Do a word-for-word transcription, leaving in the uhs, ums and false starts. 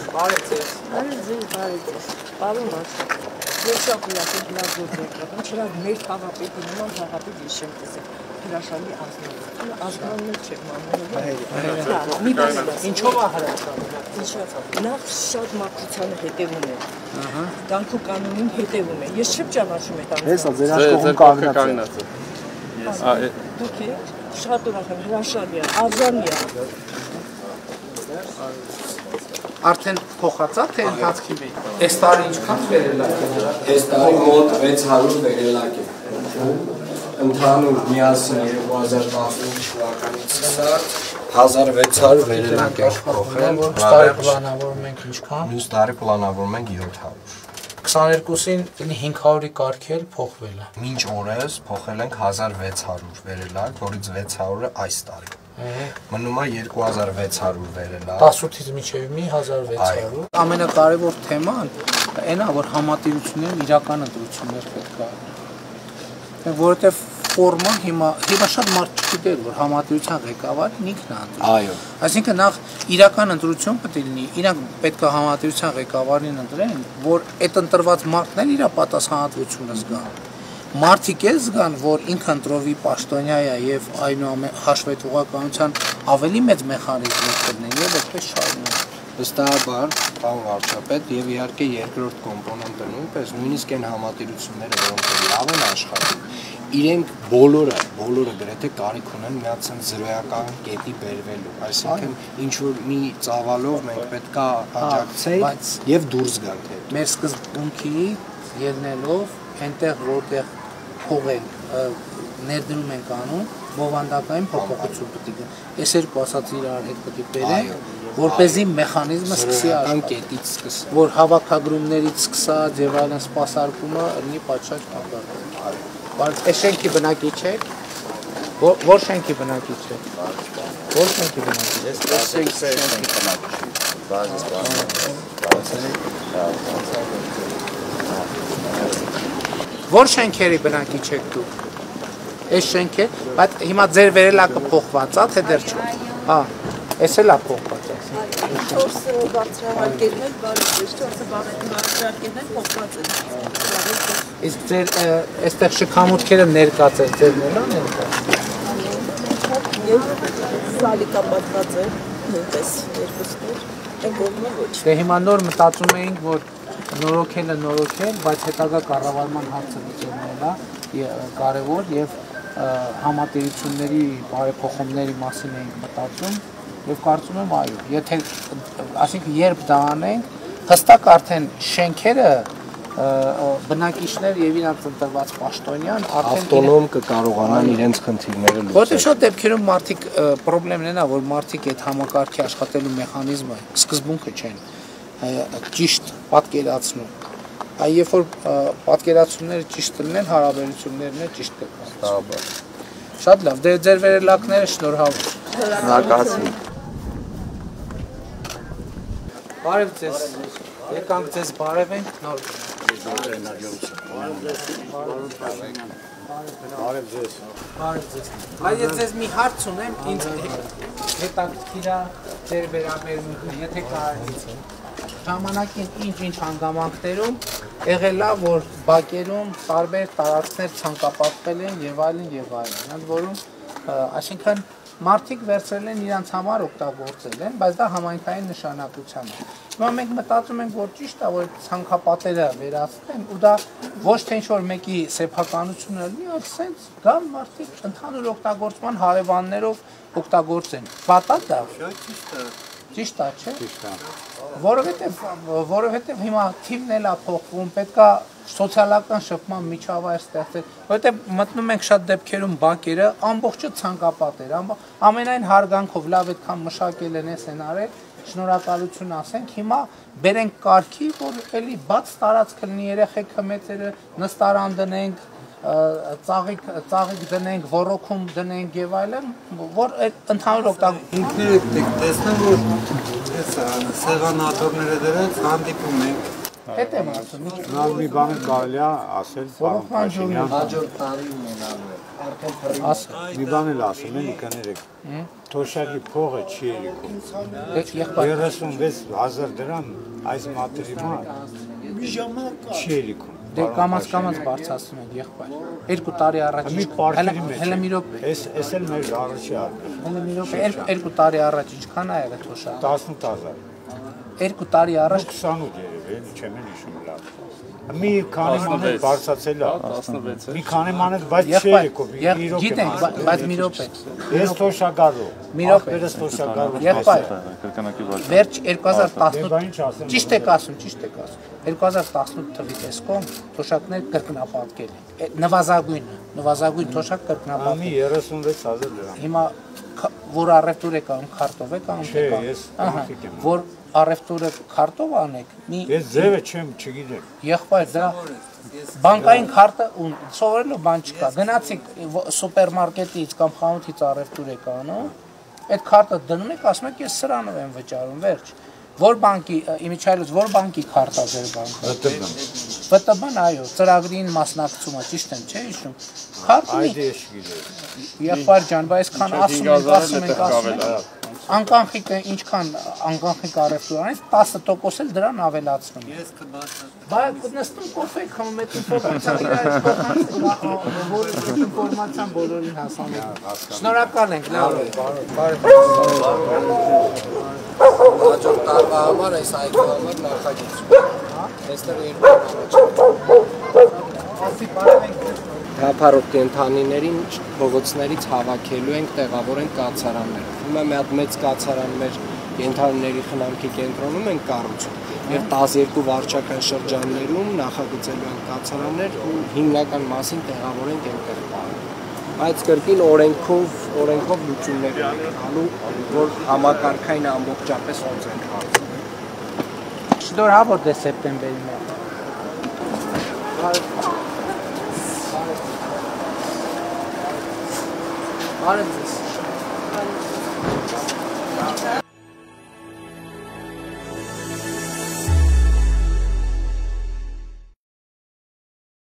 Բարեցես։ Բարեցես, բարեցես։ Պարոն Վարդան, ես շատ ուրախ եմ լավ եկավ։ Չնայած մեր խաղապետի նման խաղապետ ես չեմ տեսել։ Հրաշալի ազգանուն։ Ազգանուններ չեք մանում։ Մի բան Ինչով է հրաշալի։ Ինչով։ Նախ շատ մաքրությանը հետևում է։ Ահա։ Կյանքու կանոնին հետևում է։ Ես չեմ ճանաչում այդ անձը։ Հեսա ձեր աշխողում կանգնած է։ Ես։ Դուք եք շատ ուրախ եմ, հրաշալի է, արժանի է։ Արդեն փոխածա թե ընթացքի մեջ։ Այս տարի ինչքան վերելակ է դրա։ Այս տարի մոտ վեց հարյուր վերելակ է։ Ընդհանուր միասին երկու հազար տասնութ թվականից սկսած հազար վեց հարյուր վերելակ է փոխել։ Մյուս տարի պլանավորում ենք ինչքան։ Մյուս տարի պլանավորում ենք յոթ հարյուր։ քսաներկուսին հինգ հարյուրի կարգել փոխվել է։ Մինչ օրս փոխել ենք հազար վեց հարյուր վերելակ, որից վեց հարյուրը այս տարի։ Մնում է երկու հազար վեց հարյուր վերելակ։ տասնութից մինչև մի հազար վեց հարյուր։ Ամենակարևոր թեման այն է, որ համատիրություններն իրական ընտրություններ պետք է անեն։ Որովհետև ֆորման հիմա հիմա շատ մարդ չգիտեր, որ համատիրության ղեկավարն ինքն է ընտրում։ Այո։ Այսինքն նախ իրական ընտրություն պետք է լինի, իրանք պետք է համատիրության ղեկավարին ընտրեն, որ այդ ընտրված մարդն էլ իր պատասխանատվությունը զգա։ Մարդիկ էլ զգան, որ ինքը ընտրովի պաշտոնյա է եւ այնուամենայնիվ հաշվետվողականության ավելի մեծ մեխանիզմներ կլինեն եւ այդպես շարունակեն։ Վստահաբար, պարոն վարչապետ, եւ իհարկե երկրորդ կոմպոնենտը նույնպես, նույնիսկ այն համատիրությունները, որոնք լավ են աշխատում, իրենք բոլորը, բոլորը գրեթե կարիք ունեն միացան զրոյական կետի բերվելու, այսինքն ինչ որ մի ծավալով մենք պետքա աջակցենք եւ դուրս գանք այդ։ Մեր սկզբունքի ելնելով այնտեղ որտեղ փողել ներդրում ենք անում, բովանդակային փոփոխություն պետք է գնա։ Այս երկու ասած իրար հետ պետք է բերենք, որպեսզի մեխանիզմը սկսի աշխատել կետից սկսի, որ հավաքագրումներից սկսած եւ այլն սպասարկումը լինի պատշաճ կապակցված։ Բայց այս շենքի բնակիչ եք, որ շենքի բնակիչ եք։ Որ շենքի բնակիչ եք։ Ես շենքի բնակիչ եմ։ Բազիս Որ շենքերի բնակիչ եք դուք։ Այս շենքը, բայց հիմա ձեր վերելակը փոխված է, թե դեռ չէ։ Հա, էս էլ է փոխված է։ Չորսը բարձրահարկերն էլ բարի, չորսը բարձրահարկերն էլ փոխված են։ Իսկ ձեր այստեղ շքամուտքերը ներկած է, ձերն էլ է ներկա։ Եվ սալիկա պատված է, նույնպես երկուսներ, այն կողմը ոչ։ Դե հիմա նոր մտածում էինք, որ նորոգելը նորոգել, բայց հետագա կառավարման հարցը լուծելն է կարևոր եւ համատիրությունների բարեփոխումների մասին էինք մտածում եւ կարծում եմ այո, եթե այսինքն երբ դա անենք, հստակ արդեն շենքերը բնակիչներ եւ իրանց ընտրված պաշտոնյան արդեն ավտոնոմ կկարողանան իրենց խնդիրները լուծել։ Որտեղ շատ դեպքերում մարդիկ խնդիրն են, որ մարդիկ այդ համակարգի աշխատելու մեխանիզմը սկզբունքը չեն ճիշտ պատկերացնում։ Այ երբ որ պատկերացումները ճիշտ լինեն, հարաբերություններն էլ ճիշտ կկազմեն։ Շատ լավ, դե ձեր վերելակները շնորհավոր։ Շնորհակալություն։ Բարև ձեզ։ Եկանք ձեզ բարևենք նոր։ Բարև ձեզ։ Բարև ձեզ։ Բայց ես ձեզ մի հարց ունեմ, ինձ հետաքրքիր է ձեր վերաբերմունքը, եթե կարելի է։ Ժամանակին ինչ-ինչ հանգամանքներում եղել է, որ բակերում տարբեր տարածքներ ցանկապատվել են եւ այլն եւ այլն, ընդ որում, այսինքն մարդիկ վերցրել են իրենց համար օգտագործել են, բայց դա համայնքային նշանակության է։ Հիմա մենք մտածում ենք, որ ճիշտ է, որ ցանկապատերը վերացնեն ու դա ոչ թե ինչ-որ մեկի սեփականությունը լինի, այլ սենց գան մարդիկ ընդհանուր օգտագործման հարևաններով օգտագործեն։ Պատա դա։ Ճիշտ է, չէ՞։ Ճիշտ է։ Որովհետև որովհետև հիմա թիմն էլ է փոխվում, պետքա սոցիալական շփման միջավայր ստեղծել, որովհետև մտնում ենք շատ դեպքերում բակերը ամբողջը ցանկապատեր, ամենայն հարգանքով լավ այդքան մշակել են, էս են արել, շնորհակալություն ասենք, հիմա բերենք կարգի, որ էլի բաց տարածքը լինի, երեխեքը մեծերը նստարան դնենք, ծաղիկ ծաղիկ դնենք, ոռոգում դնենք եւ այլն, որ ընդհանուր օգտագործում ինքներդ տեսնեմ, որ այս սեղանատորները դրած հանդիպում ենք։ Հետ եմ ասում։ Նալ մի բան կարելի է ասել, պարոն Փաշինյան։ Հաջորդ տարի ունենալու է։ Արդեն Ասա։ Մի բան էլ ասում են, կներեք։ Թոշակի փողը չի երիկում։ Եղբայր, երեսունվեց հազար դրամ այս մատերի մոտ չի երիկում։ դե կամաց կամաց բարձրացնում են եղբայր։ Երկու տարի առաջ Մի պարկերի մեջ։ հələ մի րոպե, Էս էս էլ մեր առաջի արկը։ հələ մի րոպե, երկու- երկու տարի առաջ ինչքան ա եղել թոշակը։ տասնութ հազար։ Երկու տարի առաջ քսանութ երևի, էլի չեմ էլ հիշում լավ։ Մի քանի մանետ բարձացել է։ Մի քանի մանետ, բայց չի եղբայր, երիկում։ եղ- իրոք եմ գիտենք, ասում։ բա- բայց մի րոպե։ Ես թոշակառու։ Մի րոպե։ Ախպերս թոշակառու։ Եղբայր, վերջ երկու հազար Դե բա տասնութ ինչ ասեմ։ ճիշտ եք ասում, ճիշտ եք ասում։ երկու հազար տասնութ թվի տեսքով թոշակներ կրկնապատկել են։ Է, Նվազագույն, նվազագույն թոշակ Ամի կրկնապատկել։ երեսունվեց հազար դրամ։ Հիմա ք- որ առևտուր եք անում, քարտով եք անում, Չէ, թե կա- ես Ահա, կանխիկ եմ անում։ որ առևտուրը քարտով անեք, մի Ես ձևը չեմ, չգիտեմ։ եղբայր դրա բանկային քարտը ու սովորելով բան չկա։ Գնացիք վ- սուպերմարկետից կամ խանութից առևտուր եք անում, այդ քարտը դնում եք, ասում եք ես սրանով եմ վճարում, վերջ։ Որ բանկի, իմիջայլոց, որ բանկի քարտա ձեր բանկը։ Դտեմ։ ՎՏԲ-ն, այո, ծրագրին մասնակցումը, ճիշտ եմ, չէ՞ հիշում։ Քարտը Այդ ես չգիտեմ։ եղբայր ջան, բայց այսքան ասում ենք, ասում ենք, ասում ենք։ Անկանխիկը ինչքան անկանխիկ առևտուր անես, տասը տոկոս էլ դրան ավելացնում։ Ես կբացատրեմ։ Բայց նստում կոֆե խմում եք ինֆորմացիան իր որ ինֆորմացիան բոլորին հասանելի։ Շնորհակալ ենք, լավ է։ Հաջորդ տարվա համար այս այգու համար նախագիծ։ Այստեղ երկու Ասի բարև ենք։ Հապարոտ կենթանիներին փողոցներից հավաքելու ենք, տեղավորենք կացարաններ։ Հիմա մի հատ մեծ կացարան մեր կենթանիների խնամքի կենտրոնում ենք կառուցում եւ տասներկու վարչական շրջաններում նախագծելու ենք կացարաններ ու հիմնական մասին տեղավորենք այնտեղ տալ։ Բայց կրկին օրենքով օրենքով լուծումներ ենք անելու, որ համակարգային ամբողջապես ոնց ենք հարցնում։ Շնորհավոր դե սեպտեմբերի մեջ։ Բարև ձեզ։